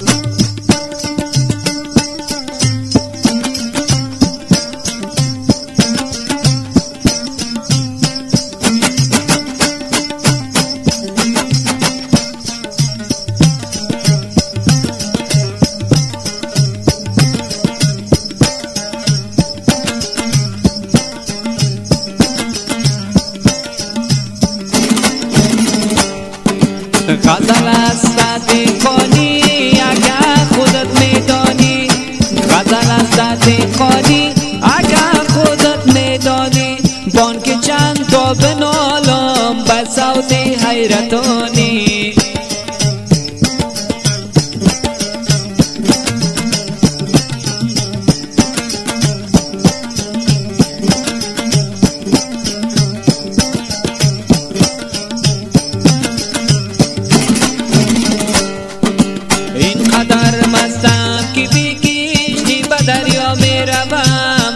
غزل از سطح خالی اگر خودت میدانی، غزل از سطح خالی اگر خودت میدانی، بانک چند تا بنالم به صوت حیرتانی. اینقدر مستم که بی کشتی به دریا می روم،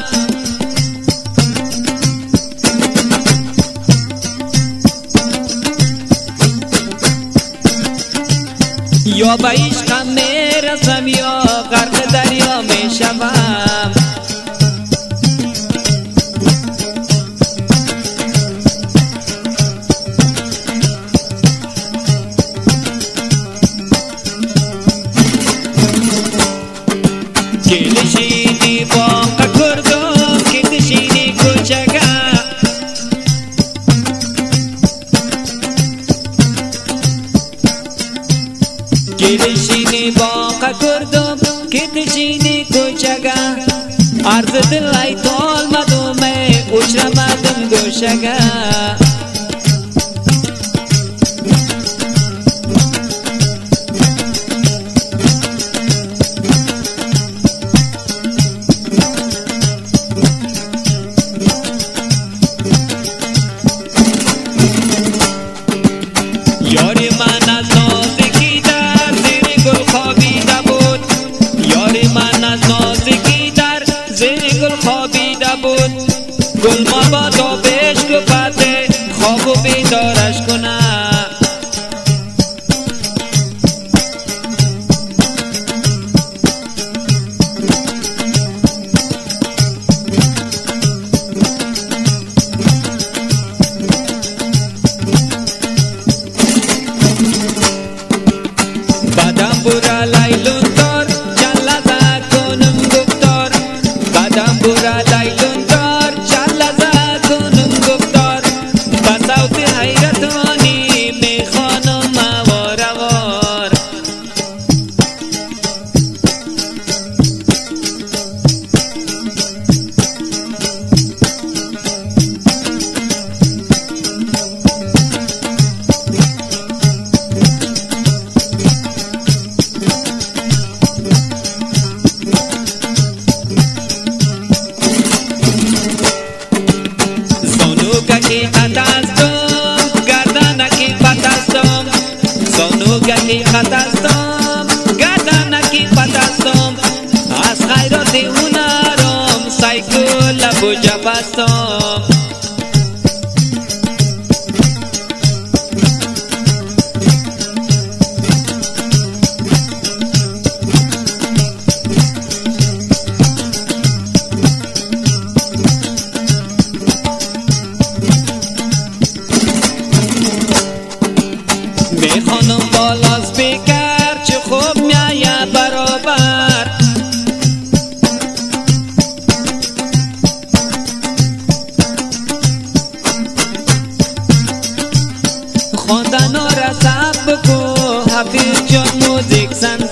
یا به عشقم می رسم یا غرق دریا می شوم. گلشینی باغ کردم که تشینی کوچگه، گلشینی باغ کردم که تشینی کوچگه، عرض دل ای تال مدومه اوچرا مدم گوشگه. یاری من از نازکی در زیر گل خوابیده بود، یاری من از نازکی در زیر گل خوابیده بود، گل مبادا بهش گفته خواب و بیدارش کنه. بدم برا لیلون دار جلزه کنم گفتار، بدم برا لیلون دار جلزه کنم گفتار، به صوت حیرتانی میخوانم وار. زانوگکی خط هستم گردنکی پت هستم، زانوگکی خط هستم گردنکی پت هستم، از خیرات هنرم سایکل لب و جب هستم. میخوانم بالاز بیکر چه خوب میاید برابر، خواندن را سب بکو حفیظ جان موزیک زن